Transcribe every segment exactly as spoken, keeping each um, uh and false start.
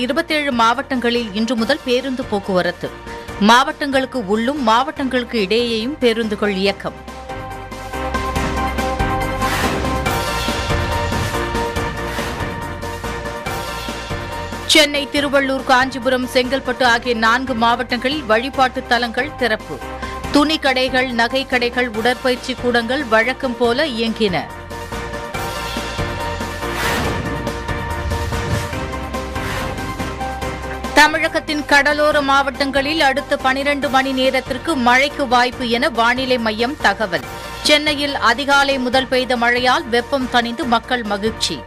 இருபத்தேழு மாவட்டங்களில் இன்று முதல் பேருந்து போக்குவரத்து. மாவட்டங்களுக்கு உள்ளும் மாவட்டங்களுக்கு இடையேயும் பேருந்துகள் இயக்கம். சென்னை, திருவள்ளூர், காஞ்சிபுரம், செங்கல்பட்டு ஆகிய நான்கு மாவட்டங்களில் வழிபாட்டு தலங்கள் திறப்பு. துணி கடைகள், நகை கடைகள், உடற்பயிற்சி கூடங்கள் வழக்கம் போல இயங்கின. தமிழகத்தின் கடலோர மாவட்டங்களில் அடுத்த பனிரண்டு மணி நேரத்திற்கு மழைக்கு வாய்ப்பு என வானிலை மையம் தகவல். சென்னையில் அதிகாலை முதல் பெய்த மழையால் வெப்பம் தணிந்து மக்கள் மகிழ்ச்சி.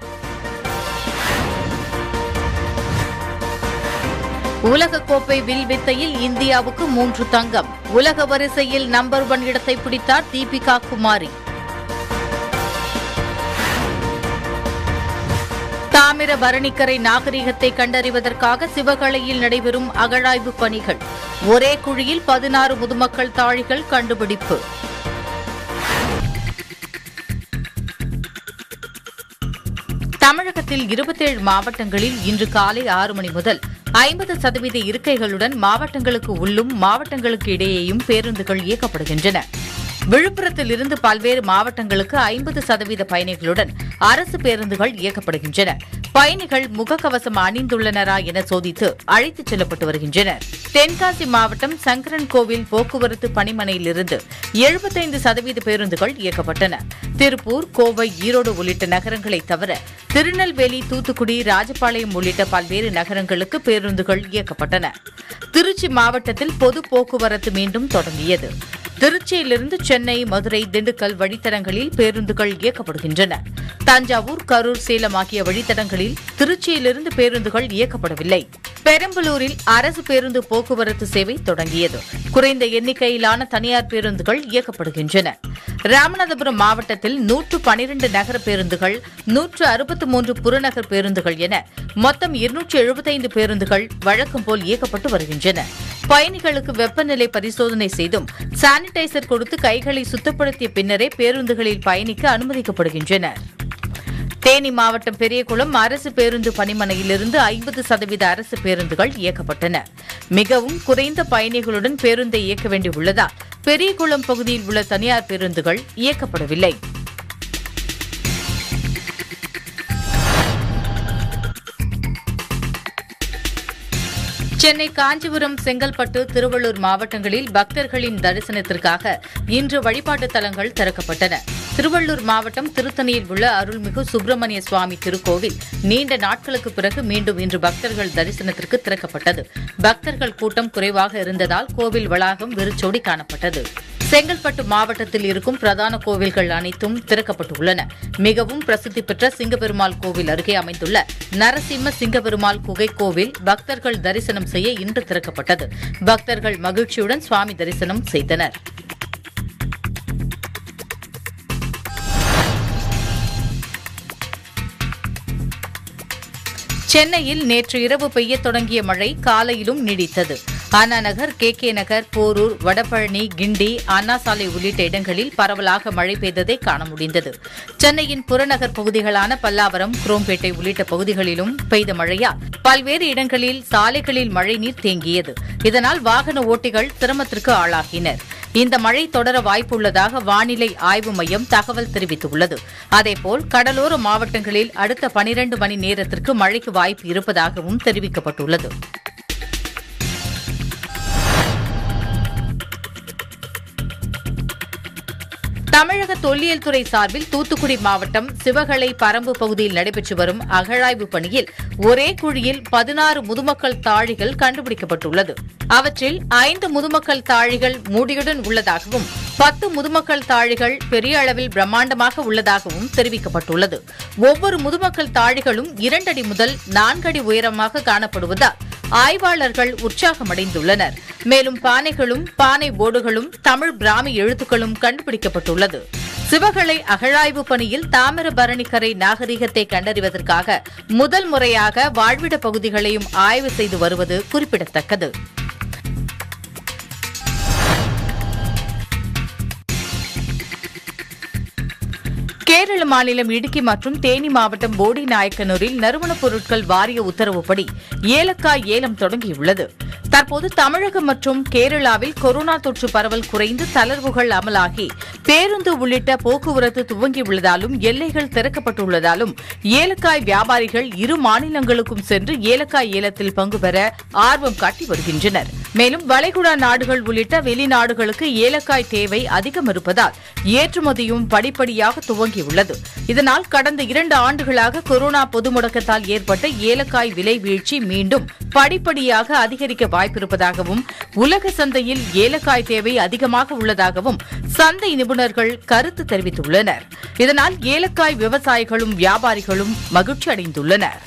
உலகக்கோப்பை வில்வித்தையில் இந்தியாவுக்கு மூன்று தங்கம். உலக வரிசையில் நம்பர் ஒன் இடத்தை பிடித்தார் தீபிகா குமாரி. தாமிரபரணிக்கரை நாகரிகத்தை கண்டறிவதற்காக சிவகலையில் நடைபெறும் அகழாய்வு பணிகள். ஒரே குழியில் பதினாறு முதுமக்கள் தாழிகள் கண்டுபிடிப்பு. தமிழகத்தில் இருபத்தேழு மாவட்டங்களில் இன்று காலை ஆறு மணி முதல் ஐம்பது சதவீத இருக்கைகளுடன் மாவட்டங்களுக்கு உள்ளும் மாவட்டங்களுக்கு இடையேயும் பேருந்துகள் இயக்கப்படுகின்றன. விழுப்புரத்தில் இருந்து பல்வேறு மாவட்டங்களுக்கு ஐம்பது சதவீத பயணிகளுடன் அரசு பேருந்துகள் இயக்கப்படுகின்றன. பயணிகள் முகக்கவசம் அணிந்துள்ளனரா என சோதித்து அழைத்துச் செல்லப்பட்டு வருகின்றனர். தென்காசி மாவட்டம் சங்கரன் கோவில் போக்குவரத்து பணிமனையிலிருந்து எழுபத்தைந்து சதவீத பேருந்துகள் இயக்கப்பட்டன. திருப்பூர், கோவை, ஈரோடு உள்ளிட்ட நகரங்களை தவிர திருநெல்வேலி, தூத்துக்குடி, ராஜபாளையம் உள்ளிட்ட பல்வேறு நகரங்களுக்கு பேருந்துகள் இயக்கப்பட்டன. திருச்சி மாவட்டத்தில் பொது போக்குவரத்து மீண்டும் தொடங்கியது. திருச்சியிலிருந்து சென்னை, மதுரை, திண்டுக்கல் வழித்தடங்களில் பேருந்துகள் இயக்கப்படுகின்றன. தஞ்சாவூர், கரூர், சேலம் ஆகிய வழித்தடங்களில் திருச்சியிலிருந்து பேருந்துகள் இயக்கப்படவில்லை. பெரம்பலூரில் அரசு பேருந்து போக்குவரத்து சேவை தொடங்கியது. குறைந்த எண்ணிக்கையிலான தனியார் பேருந்துகள் இயக்கப்படுகின்றன. ராமநாதபுரம் மாவட்டத்தில் நூற்று பனிரண்டு நகர பேருந்துகள், நூற்று அறுபத்து மூன்று புறநகர் பேருந்துகள் என மொத்தம் இருநூற்று எழுபத்தைந்து பேருந்துகள் வழக்கம் போல் இயக்கப்பட்டு வருகின்றன. பயணிகளுக்கு வெப்பநிலை பரிசோதனை செய்தும் சானிடைசர் கொடுத்து கைகளை சுத்தப்படுத்திய பின்னரே பேருந்துகளில் பயணிக்க அனுமதிக்கப்படுகின்றனர். தேனி மாவட்டம் பெரியகுளம் அரசு பேருந்து பணிமனையிலிருந்து ஐம்பது சதவீத அரசு பேருந்துகள் இயக்கப்பட்டன. மிகவும் குறைந்த பயணிகளுடன் பேருந்தை இயக்க வேண்டியுள்ளதால் பெரியகுளம் பகுதியில் உள்ள தனியார் பேருந்துகள் இயக்கப்படவில்லை. சென்னை, காஞ்சிபுரம், செங்கல்பட்டு, திருவள்ளூர் மாவட்டங்களில் பக்தர்களின் தரிசனத்திற்காக இன்று வழிபாட்டுத் தலங்கள் திறக்கப்பட்டன. திருவள்ளூர் மாவட்டம் திருத்தணியில் உள்ள அருள்மிகு சுப்பிரமணிய சுவாமி திருக்கோவில் நீண்ட நாட்களுக்கு பிறகு மீண்டும் இன்று பக்தர்கள் தரிசனத்திற்கு திறக்கப்பட்டது. பக்தர்கள் கூட்டம் குறைவாக இருந்ததால் கோவில் வளாகம் வெறிச்சோடி காணப்பட்டது. செங்கல்பட்டு மாவட்டத்தில் இருக்கும் பிரதான கோவில்கள் அனைத்தும் திறக்கப்பட்டுள்ளன. மிகவும் பிரசித்தி பெற்ற சிங்கப்பெருமாள் கோவில் அருகே அமைந்துள்ள நரசிம்ம சிங்கப்பெருமாள் குகை கோவில் பக்தர்கள் தரிசனம் செய்ய இன்று திறக்கப்பட்டது. பக்தர்கள் மகிழ்ச்சியுடன் சுவாமி தரிசனம் செய்தனர். சென்னையில் நேற்று இரவு பெய்யத் தொடங்கிய மழை காலையிலும் நீடித்தது. அண்ணா நகர், கே கே நகர், போரூர், வடபழனி, கிண்டி, அண்ணா சாலை உள்ளிட்ட இடங்களில் பரவலாக மழை பெய்ததை காண முடிந்தது. சென்னையின் புறநகர் பகுதிகளான பல்லாவரம், குரோம்பேட்டை உள்ளிட்ட பகுதிகளிலும் பெய்த மழையால் பல்வேறு இடங்களில் சாலைகளில் மழைநீர் தேங்கியது. இதனால் வாகன ஓட்டிகள் சிரமத்திற்கு ஆளாகினர். இந்த மழை தொடர வாய்ப்புள்ளதாக வானிலை ஆய்வு மையம் தகவல் தெரிவித்துள்ளது. அதேபோல் கடலோர மாவட்டங்களில் அடுத்த பனிரண்டு மணி நேரத்திற்கு மழைக்கு வாய்ப்பு இருப்பதாகவும் தெரிவிக்கப்பட்டுள்ளது. தமிழக தொல்லியல் துறை சார்பில் தூத்துக்குடி மாவட்டம் சிவகலை பரம்பு பகுதியில் நடைபெற்று வரும் அகழாய்வு பணியில் ஒரே குழியில் பதினாறு முதுமக்கள் தாழிகள் கண்டுபிடிக்கப்பட்டுள்ளது. அவற்றில் ஐந்து முதுமக்கள் தாழிகள் மூடியுடன் உள்ளதாகவும் பத்து முதுமக்கள் தாழிகள் பெரிய அளவில் பிரம்மாண்டமாக உள்ளதாகவும் தெரிவிக்கப்பட்டுள்ளது. ஒவ்வொரு முதுமக்கள் தாழிகளும் இரண்டடி முதல் நான்கடி உயரமாக காணப்படுவதால் ஆய்வாளர்கள் உற்சாகமடைந்துள்ளனர். மேலும் பானைகளும் பானை போர்டுகளும் தமிழ் பிராமி எழுத்துக்களும் கண்டுபிடிக்கப்பட்டுள்ளது. சிவகலை அகழாய்வு பணியில் தாமிரபரணிக்கரை நாகரிகத்தை கண்டறிவதற்காக முதல் முறையாக வாழ்விட பகுதிகளையும் ஆய்வு செய்து வருவது குறிப்பிடத்தக்கது. கேரள மாநிலம் இடுக்கி மற்றும் தேனி மாவட்டம் போடிநாயக்கனூரில் நறுமணப் பொருட்கள் வாரிய உத்தரவுப்படி ஏலக்காய் ஏலம் தொடங்கியுள்ளது. தற்போது தமிழகம் மற்றும் கேரளாவில் கொரோனா தொற்று பரவல் குறைந்து தளர்வுகள் அமலாகி பேருந்து உள்ளிட்ட போக்குவரத்து துவங்கியுள்ளதாலும் எல்லைகள் திறக்கப்பட்டுள்ளதாலும் ஏலக்காய் வியாபாரிகள் இரு மாநிலங்களுக்கும் சென்று ஏலக்காய் ஏலத்தில் பங்கு பெற ஆர்வம் காட்டி வருகின்றனர். மேலும் வளைகுடா நாடுகள் உள்ளிட்ட வெளிநாடுகளுக்கு ஏலக்காய் தேவை அதிகம் இருப்பதால் ஏற்றுமதியும் படிப்படியாக துவங்கியுள்ளது. இதனால் கடந்த இரண்டு ஆண்டுகளாக கொரோனா பொது முடக்கத்தால் ஏற்பட்ட ஏலக்காய் விலை வீழ்ச்சி மீண்டும் படிப்படியாக அதிகரிக்க வாய்ப்பிருப்பதாகவும் உலக சந்தையில் ஏலக்காய் தேவை அதிகமாக உள்ளதாகவும் சந்தை நிபுணர்கள் கருத்து தெரிவித்துள்ளனர். இதனால் ஏலக்காய் விவசாயிகளும் வியாபாரிகளும் மகிழ்ச்சி அடைந்துள்ளனர்.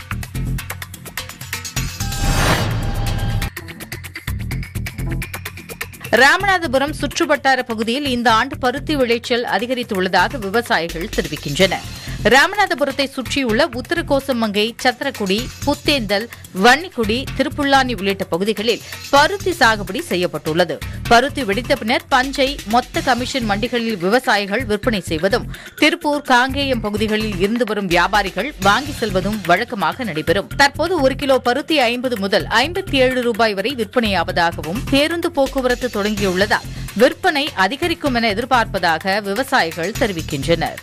ராமநாதபுரம் சுற்றுவட்டார பகுதியில் இந்த ஆண்டு பருத்தி விளைச்சல் அதிகரித்துள்ளதாக விவசாயிகள் தெரிவிக்கின்றனர். ராமநாதபுரத்தை சுற்றியுள்ள உத்தரகோசமங்கை, சத்திரக்குடி, புத்தேந்தல், வன்னிக்குடி, திருப்புல்லானி உள்ளிட்ட பகுதிகளில் பருத்தி சாகுபடி செய்யப்பட்டுள்ளது. பருத்தி வெடித்த பின்னர் பஞ்சை மொத்த கமிஷன் மண்டிகளில் விவசாயிகள் விற்பனை செய்வதும், திருப்பூர், காங்கேயம் பகுதிகளில் இருந்து வரும் வியாபாரிகள் வாங்கி செல்வதும் வழக்கமாக நடைபெறும். தற்போது ஒரு கிலோ பருத்தி ஐம்பது முதல் ஐம்பத்தி ஏழு ரூபாய் வரை விற்பனையாவதாகவும் பேருந்து போக்குவரத்து தொடங்கியுள்ளதால் விற்பனை அதிகரிக்கும் என எதிர்பார்ப்பதாக விவசாயிகள் தெரிவிக்கின்றனர்.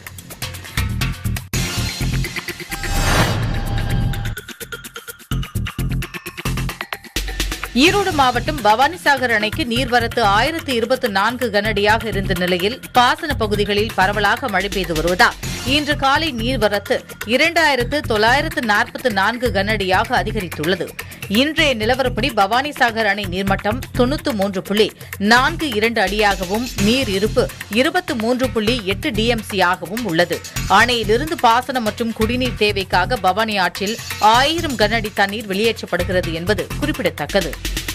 ஈரோடு மாவட்டம் பவானிசாகர் அணைக்கு நீர்வரத்து ஆயிரத்து இருபத்தி நான்கு கனஅடியாக இருந்த நிலையில் பாசன பகுதிகளில் பரவலாக மழை பெய்து வருவதால் இன்று காலை நீர்வரத்து இரண்டாயிரத்து தொள்ளாயிரத்து நாற்பத்தி நான்கு கனஅடியாக அதிகரித்துள்ளது. இன்றைய நிலவரப்படி பவானிசாகர் அணை நீர்மட்டம் தொன்னூற்று மூன்று புள்ளி நான்கு இரண்டு அடியாகவும் நீர் இருப்பு இருபத்தி மூன்று புள்ளி எட்டு டிஎம்சியாகவும் உள்ளது. அணையிலிருந்து பாசனம் மற்றும் குடிநீர் தேவைக்காக பவானி ஆற்றில் ஆயிரம் கனஅடி தண்ணீர் வெளியேற்றப்படுகிறது என்பது குறிப்பிடத்தக்கது.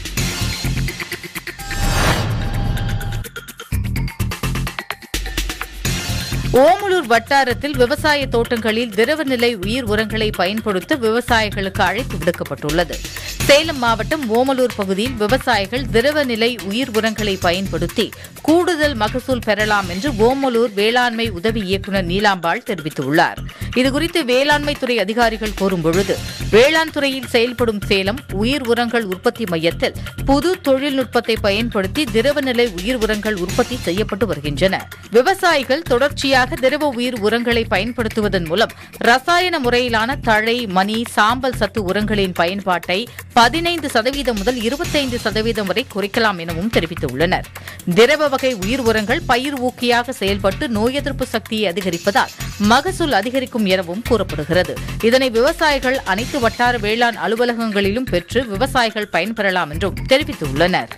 ஓமலூர் வட்டாரத்தில் விவசாய தோட்டங்களில் திரவநிலை உயிர் உரங்களை பயன்படுத்த விவசாயிகளுக்கு அழைப்பு விடுக்கப்பட்டுள்ளது. சேலம் மாவட்டம் ஓமலூர் பகுதியில் விவசாயிகள் திரவநிலை உயிர் உரங்களை பயன்படுத்தி கூடுதல் மகசூல் பெறலாம் என்று ஓமலூர் வேளாண்மை உதவி இயக்குநர் நீலாம்பாள் தெரிவித்துள்ளார். இதுகுறித்து வேளாண்மை துறை அதிகாரிகள் கூறும்பொழுது, வேளாண் துறையில் செயல்படும் சேலம் உயிர் உரங்கள் உற்பத்தி மையத்தில் புது தொழில்நுட்பத்தை பயன்படுத்தி திரவநிலை உயிர் உரங்கள் உற்பத்தி செய்யப்பட்டு வருகின்றன. விவசாயிகள் தொடர்ச்சியாக திரவ உயிர் உரங்களை பயன்படுத்துவதன் மூலம் ரசாயன முறையிலான தழை, மணி, சாம்பல் சத்து உரங்களின் பயன்பாட்டை பதினைந்து சதவீதம் முதல் இருபத்தைந்து சதவீதம் வரை குறைக்கலாம் எனவும் தெரிவித்துள்ளனர். திரவ வகை உயிர் உரங்கள் பயிர் ஊக்கியாக செயல்பட்டு நோய் எதிர்ப்பு சக்தியை அதிகரிப்பதால் மகசூல் அதிகரிக்கும் எனவும் கூறப்படுகிறது. இதனை விவசாயிகள் அனைத்து வட்டார வேளாண் அலுவலகங்களிலும் பெற்று விவசாயிகள் பயன்பெறலாம் என்றும் தெரிவித்துள்ளனர்.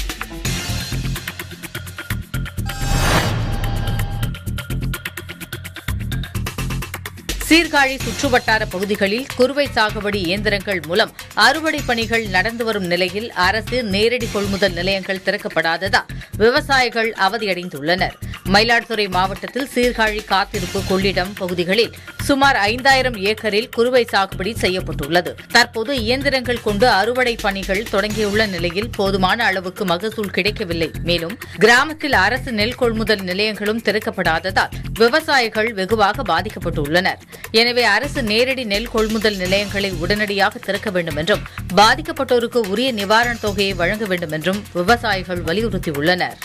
சீர்காழி சுற்றுவட்டார பகுதிகளில் குறுவை சாகுபடி இயந்திரங்கள் மூலம் அறுவடை பணிகள் நடந்து வரும் நிலையில் அரசு நேரடி கொள்முதல் நிலையங்கள் திறக்கப்படாததால் விவசாயிகள் அவதியடைந்துள்ளனர். மயிலாடுதுறை மாவட்டத்தில் சீர்காழி, காத்திருப்பு, கொள்ளிடம் பகுதிகளில் சுமார் ஐந்தாயிரம் ஏக்கரில் குறுவை சாகுபடி செய்யப்பட்டுள்ளது. தற்போது இயந்திரங்கள் கொண்டு அறுவடை பணிகள் தொடங்கியுள்ள நிலையில் போதுமான அளவுக்கு மகசூல் கிடைக்கவில்லை. மேலும் கிராமத்தில் அரசு நெல் கொள்முதல் நிலையங்களும் திறக்கப்படாததால் விவசாயிகள் வெகுவாக பாதிக்கப்பட்டுள்ளனர். எனவே அரசு நேரடி நெல் கொள்முதல் நிலையங்களை உடனடியாக திறக்க வேண்டும் என்றும் பாதிக்கப்பட்டோருக்கு உரிய நிவாரணத் தொகையை வழங்க வேண்டும் என்றும் விவசாயிகள் வலியுறுத்தியுள்ளனர்.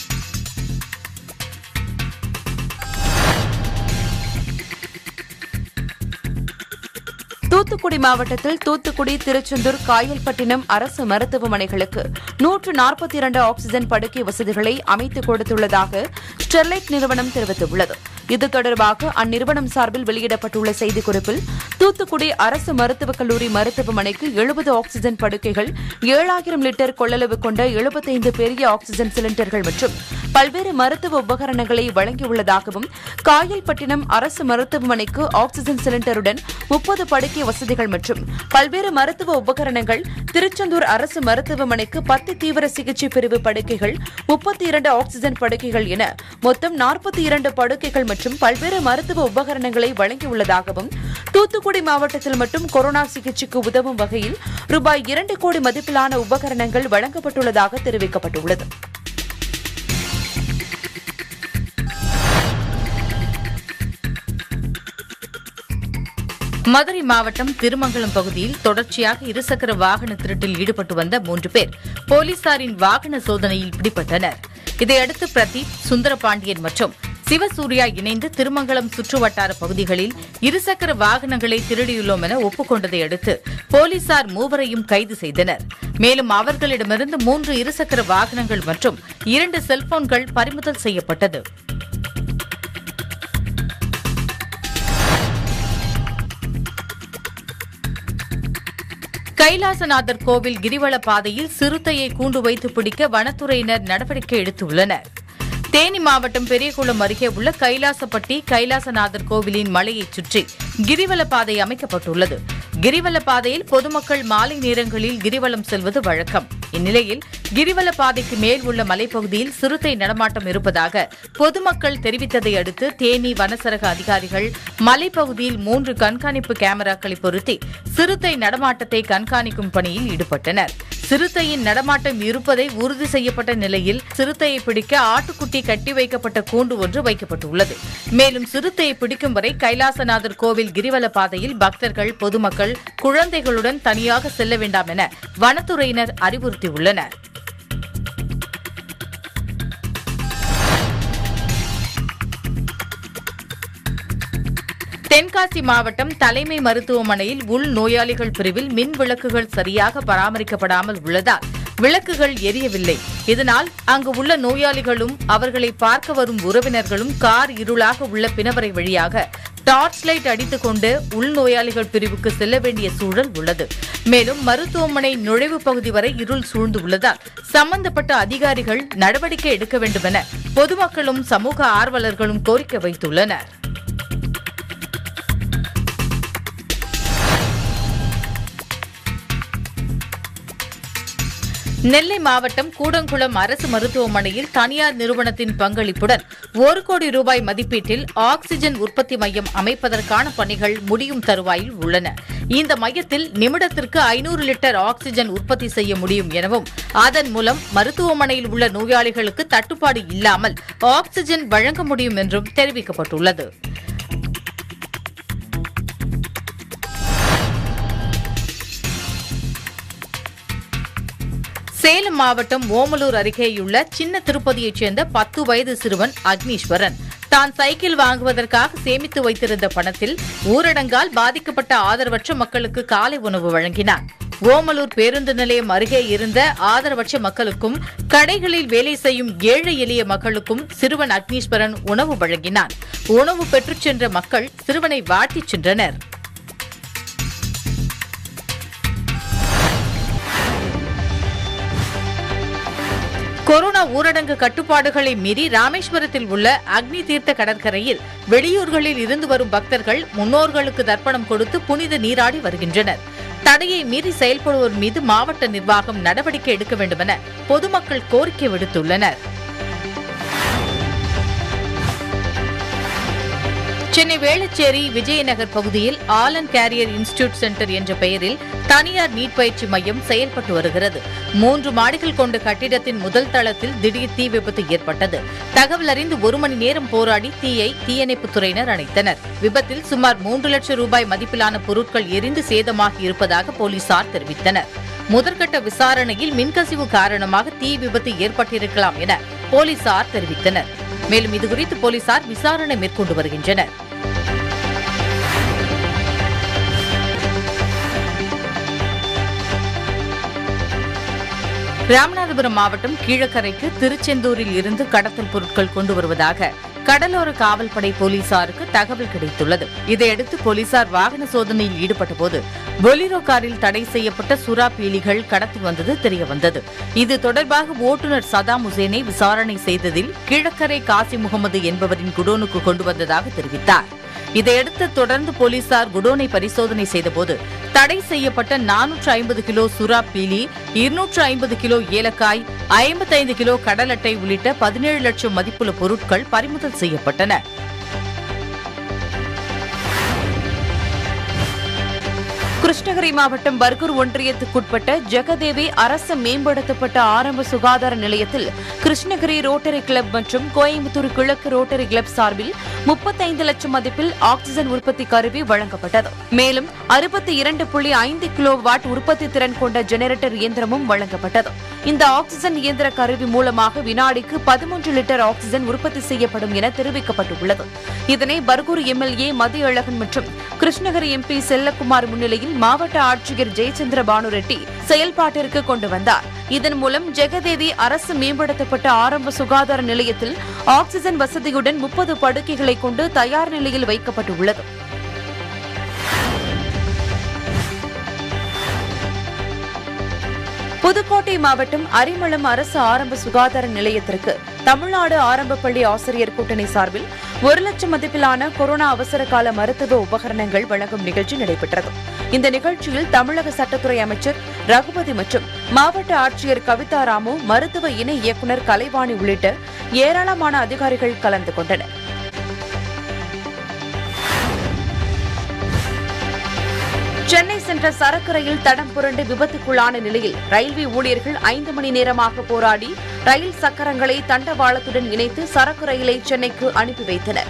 தூத்துக்குடி மாவட்டத்தில் தூத்துக்குடி, திருச்செந்தூர், காயல்பட்டினம் அரசு மருத்துவமனைகளுக்கு நூற்று நாற்பத்தி இரண்டு ஆக்ஸிஜன் படுக்கை வசதிகளை அமைத்துக் கொடுத்துள்ளதாக ஸ்டெர்லைட் நிறுவனம் தெரிவித்துள்ளது. இது தொடர்பாக அந்நிறுவனம் சார்பில் வெளியிடப்பட்டுள்ள செய்திக்குறிப்பில், தூத்துக்குடி அரசு மருத்துவக் கல்லூரி மருத்துவமனைக்கு எழுபது ஆக்ஸிஜன் படுக்கைகள், ஏழாயிரம் லிட்டர் கொள்ளளவு கொண்ட எழுபத்தைந்து பெரிய ஆக்ஸிஜன் சிலிண்டர்கள் மற்றும் பல்வேறு மருத்துவ உபகரணங்களை வழங்கியுள்ளதாகவும், காயல்பட்டினம் அரசு மருத்துவமனைக்கு ஆக்ஸிஜன் சிலிண்டருடன் முப்பது படுக்கை வசதிகள் மற்றும் பல்வேறு மருத்துவ உபகரணங்கள், திருச்செந்தூர் அரசு மருத்துவமனைக்கு பத்து தீவிர சிகிச்சை பிரிவு படுக்கைகள், முப்பத்தி இரண்டு ஆக்ஸிஜன் படுக்கைகள் என மொத்தம் நாற்பத்தி இரண்டு படுக்கைகள் மற்றும் பல்வேறு மருத்துவ உபகரணங்களை வழங்கியுள்ளதாகவும், தூத்துக்குடி மாவட்டத்தில் மட்டும் கொரோனா சிகிச்சைக்கு உதவும் வகையில் ரூபாய் இரண்டு கோடி மதிப்பிலான உபகரணங்கள் வழங்கப்பட்டுள்ளதாக தெரிவிக்கப்பட்டுள்ளது. மதுரை மாவட்டம் திருமங்கலம் பகுதியில் தொடர்ச்சியாக இருசக்கர வாகன திருட்டில் ஈடுபட்டு வந்த மூன்று பேர் போலீசாரின் வாகன சோதனையில் பிடிபட்டனர். இதையடுத்து பிரதீப், சுந்தரபாண்டியன் மற்றும் சிவசூர்யா இணைந்து திருமங்கலம் சுற்றுவட்டார பகுதிகளில் இருசக்கர வாகனங்களை திருடியுள்ளோம் என ஒப்புக்கொண்டதை அடுத்து போலீசார் மூவரையும் கைது செய்தனர். மேலும் அவர்களிடமிருந்து மூன்று இருசக்கர வாகனங்கள் மற்றும் இரண்டு செல்போன்கள் பறிமுதல் செய்யப்பட்டது. கைலாசநாதர் கோவில் கிரிவல பாதையில் சிறுத்தையை கூண்டு வைத்து பிடிக்க வனத்துறையினர் நடவடிக்கை எடுத்துள்ளனர். தேனி மாவட்டம் பெரியகுளம் அருகே உள்ள கைலாசப்பட்டி கைலாசநாதர் கோவிலின் மலையைச் சுற்றி கிரிவல பாதை அமைக்கப்பட்டுள்ளது. கிரிவல பாதையில் பொதுமக்கள் மாலை நேரங்களில் கிரிவலம் செல்வது வழக்கம். இந்நிலையில் கிரிவல பாதைக்கு மேல் உள்ள மலைப்பகுதியில் சிறுத்தை நடமாட்டம் இருப்பதாக பொதுமக்கள் தெரிவித்ததை அடுத்து தேனி வனச்சரக அதிகாரிகள் மலைப்பகுதியில் மூன்று கண்காணிப்பு கேமராக்களை பொருத்தி சிறுத்தை நடமாட்டத்தை கண்காணிக்கும் பணியில் ஈடுபட்டனர். சிறுத்தையின் நடமாட்டம் இருப்பதை உறுதி செய்யப்பட்ட நிலையில் சிறுத்தையை பிடிக்க ஆட்டுக்குட்டி கட்டி வைக்கப்பட்ட கூண்டு ஒன்று வைக்கப்பட்டுள்ளது. மேலும் சிறுத்தையை பிடிக்கும் வரை கைலாசநாதர் கோவில் கிரிவல பாதையில் பக்தர்கள், பொதுமக்கள், குழந்தைகளுடன் தனியாக செல்ல வேண்டாம் என வனத்துறையினர் அறிவுறுத்தியுள்ளனர். தென்காசி மாவட்டம் தலைமை மருத்துவமனையில் உள் நோயாளிகள் பிரிவில் மின் விளக்குகள் சரியாக பராமரிக்கப்படாமல் உள்ளதால் விளக்குகள் எரியவில்லை. இதனால் அங்கு உள்ள நோயாளிகளும் அவர்களை பார்க்க வரும் உறவினர்களும் கார் இருளாக உள்ள பிணவரை வழியாக டார்ச் லைட் அடித்துக் கொண்டு உள்நோயாளிகள் பிரிவுக்கு செல்ல வேண்டிய சூழல் உள்ளது. மேலும் மருத்துவமனை நுழைவு பகுதி வரை இருள் சூழ்ந்து உள்ளதால் சம்பந்தப்பட்ட அதிகாரிகள் நடவடிக்கை எடுக்க வேண்டும் என பொதுமக்களும் சமூக ஆர்வலர்களும் கோரிக்கை வைத்துள்ளனர். நெல்லை மாவட்டம் கூடங்குளம் அரசு மருத்துவமனையில் தனியார் நிறுவனத்தின் பங்களிப்புடன் ஒரு கோடி ரூபாய் மதிப்பீட்டில் ஆக்ஸிஜன் உற்பத்தி மையம் அமைப்பதற்கான பணிகள் முடியும் தருவாயில் உள்ளன. இந்த மையத்தில் நிமிடத்திற்கு ஐநூறு லிட்டர் ஆக்ஸிஜன் உற்பத்தி செய்ய முடியும் எனவும் அதன் மூலம் மருத்துவமனையில் உள்ள நோயாளிகளுக்கு தட்டுப்பாடு இல்லாமல் ஆக்ஸிஜன் வழங்க முடியும் என்றும் தெரிவிக்கப்பட்டுள்ளது. சேலம் மாவட்டம் ஓமலூர் அருகேயுள்ள சின்ன திருப்பதியைச் சேர்ந்த பத்து வயது சிறுவன் அக்னீஸ்வரன் தான் சைக்கிள் வாங்குவதற்காக சேமித்து வைத்திருந்த பணத்தில் ஊரடங்கால் பாதிக்கப்பட்ட ஆதரவற்ற மக்களுக்கு காலை உணவு வழங்கினார். ஓமலூர் பேருந்து நிலையம் அருகே இருந்த ஆதரவற்ற மக்களுக்கும் கடைகளில் வேலை செய்யும் ஏழை எளிய மக்களுக்கும் சிறுவன் அக்னீஸ்வரன் உணவு வழங்கினார். உணவு பெற்றுச் சென்ற மக்கள் சிறுவனை வாழ்த்திச் சென்றனர். கொரோனா ஊரடங்கு கட்டுப்பாடுகளை மீறி ராமேஸ்வரத்தில் உள்ள அக்னி தீர்த்த கடற்கரையில் வெளியூர்களில் இருந்து வரும் பக்தர்கள் முன்னோர்களுக்கு தர்ப்பணம் கொடுத்து புனித நீராடி வருகின்றனர். தடையை மீறி செயல்படுவோர் மீது மாவட்ட நிர்வாகம் நடவடிக்கை எடுக்க வேண்டும் என பொதுமக்கள் கோரிக்கை விடுத்துள்ளனர். சென்னை வேளச்சேரி விஜயநகர் பகுதியில் all and career institute centre என்ற பெயரில் தனியார் நீட் பயிற்சி மையம் செயல்பட்டு வருகிறது. மூன்று மாடிகள் கொண்ட கட்டிடத்தின் முதல் தளத்தில் திடீர் தீ விபத்து ஏற்பட்டது. தகவல் அறிந்து ஒரு மணி நேரம் போராடி தீயை தீயணைப்புத் துறையினர் அணைத்தனர். விபத்தில் சுமார் மூன்று லட்சம் ரூபாய் மதிப்பிலான பொருட்கள் எரிந்து சேதமாகி இருப்பதாக போலீசார் தெரிவித்தனர். முதற்கட்ட விசாரணையில் மின்கசிவு காரணமாக தீ விபத்து ஏற்பட்டிருக்கலாம் என போலீசார் தெரிவித்தனர். மேலும் இதுகுறித்து போலீசார் விசாரணை மேற்கொண்டு வருகின்றனர். ராமநாதபுரம் மாவட்டம் கீழக்கரைக்கு திருச்செந்தூரில் இருந்து கடத்தல் பொருட்கள் கொண்டு வருவதாக கடலோர காவல்படை போலீசாருக்கு தகவல் கிடைத்துள்ளது. இதையடுத்து போலீசார் வாகன சோதனையில் ஈடுபட்டபோது பொலிரோ காரில் தடை செய்யப்பட்ட சுறா பீலிகள் கடத்தி வந்தது தெரியவந்தது. இது தொடர்பாக ஓட்டுநர் சதாம் ஹுசேனை விசாரணை செய்ததில் கீழக்கரை காசி முகமது என்பவரின் குடோனுக்கு கொண்டு வந்ததாக தெரிவித்தார். இதையடுத்து தொடர்ந்து போலீசார் குடோனை பரிசோதனை செய்தபோது தடை செய்யப்பட்ட நானூற்று ஐம்பது கிலோ சுறா பீலி, இருநூற்று ஐம்பது கிலோ ஏலக்காய், ஐம்பத்தைந்து கிலோ கடல் அட்டை உள்ளிட்ட பதினேழு லட்சம் மதிப்புள்ள பொருட்கள் பறிமுதல் செய்யப்பட்டன. கிருஷ்ணகிரி மாவட்டம் பர்கூர் ஒன்றியத்துக்குட்பட்ட ஜெகதேவி அரசு மேம்படுத்தப்பட்ட ஆரம்ப சுகாதார நிலையத்தில் கிருஷ்ணகிரி ரோட்டரி கிளப் மற்றும் கோயம்புத்தூர் கிழக்கு ரோட்டரி கிளப் சார்பில் முப்பத்தைந்து லட்சம் மதிப்பில் ஆக்ஸிஜன் உற்பத்தி கருவி வழங்கப்பட்டது. மேலும் அறுபத்தி இரண்டு புள்ளி ஐந்து கிலோ வாட் உற்பத்தி திறன் கொண்ட ஜெனரேட்டர் இயந்திரமும் வழங்கப்பட்டது. இந்த ஆக்ஸிஜன் இயந்திர கருவி மூலமாக வினாடிக்கு பதிமூன்று லிட்டர் ஆக்ஸிஜன் உற்பத்தி செய்யப்படும் என தெரிவிக்கப்பட்டுள்ளது. இதனை பர்கூர் எம்எல்ஏ மதியழகன் மற்றும் கிருஷ்ணகிரி எம்பி செல்லக்குமார் முன்னிலையில் மாவட்ட ஆட்சியர் ஜெயச்சந்திர பானுரெட்டி செயல்பாட்டிற்கு கொண்டு வந்தார். இதன் மூலம் ஜெகதேவி அரசு மேம்படுத்தப்பட்ட ஆரம்ப சுகாதார நிலையத்தில் ஆக்ஸிஜன் வசதியுடன் முப்பது படுக்கைகளை கொண்டு தயார் நிலையில் வைக்கப்பட்டுள்ளது. புதுக்கோட்டை மாவட்டம் அரிமளம் அரசு ஆரம்ப சுகாதார நிலையத்திற்கு தமிழ்நாடு ஆரம்ப பள்ளி ஆசிரியர் கூட்டணி சார்பில் ஒரு லட்சம் மதிப்பிலான கொரோனா அவசர கால மருத்துவ உபகரணங்கள் வழங்கும் நிகழ்ச்சி நடைபெற்றது. இந்த நிகழ்ச்சியில் தமிழக சட்டத்துறை அமைச்சர் ரகுபதி மற்றும் மாவட்ட ஆட்சியர் கவிதா ராமு, மருத்துவ இணை இயக்குநர் கலைவாணி உள்ளிட்ட ஏராளமான அதிகாரிகள் கலந்து கொண்டனர். சென்னை சென்ற சரக்கு ரயில் தடம் புரண்டு விபத்துக்குள்ளான நிலையில் ரயில்வே ஊழியர்கள் ஐந்து மணி நேரமாக போராடி ரயில் சக்கரங்களை தண்டவாளத்துடன் இணைத்து சரக்கு ரயிலை சென்னைக்கு அனுப்பி வைத்தனர்.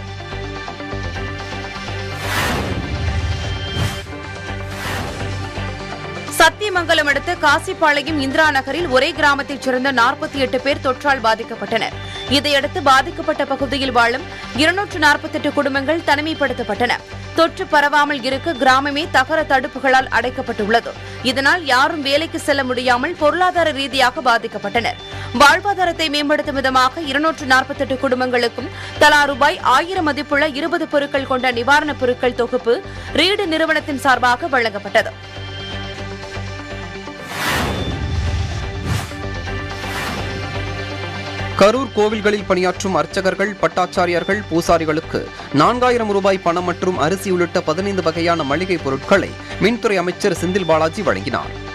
சத்தியமங்கலம் அடுத்த காசிப்பாளையம் இந்திரா நகரில் ஒரே கிராமத்தைச் சேர்ந்த நாற்பத்தி எட்டு பேர் தொற்றால் பாதிக்கப்பட்டனர். இதையடுத்து பாதிக்கப்பட்ட பகுதியில் வாழும் இருநூற்று நாற்பத்தி எட்டு குடும்பங்கள் தனிமைப்படுத்தப்பட்டன. தொற்று பரவாமல் இருக்க கிராமமே தகர தடுப்புகளால் அடைக்கப்பட்டுள்ளது. இதனால் யாரும் வேலைக்கு செல்ல முடியாமல் பொருளாதார ரீதியாக பாதிக்கப்பட்டனர். வாழ்வாதாரத்தை மேம்படுத்தும் விதமாக இருநூற்று நாற்பத்தி எட்டு குடும்பங்களுக்கும் தலா ரூபாய் ஆயிரம் மதிப்புள்ள இருபது பொருட்கள் கொண்ட நிவாரணப் பொருட்கள் தொகுப்பு ரீடு நிறுவனத்தின் சார்பாக வழங்கப்பட்டது. கரூர் கோவில்களில் பணியாற்றும் அர்ச்சகர்கள், பட்டாச்சாரியார்கள், பூசாரிகளுக்கு நான்காயிரம் ரூபாய் பணம் மற்றும் அரிசி உள்ளிட்ட பதினைந்து வகையான மளிகை பொருட்களை மின்துறை அமைச்சர் செந்தில் பாலாஜி வழங்கினார்.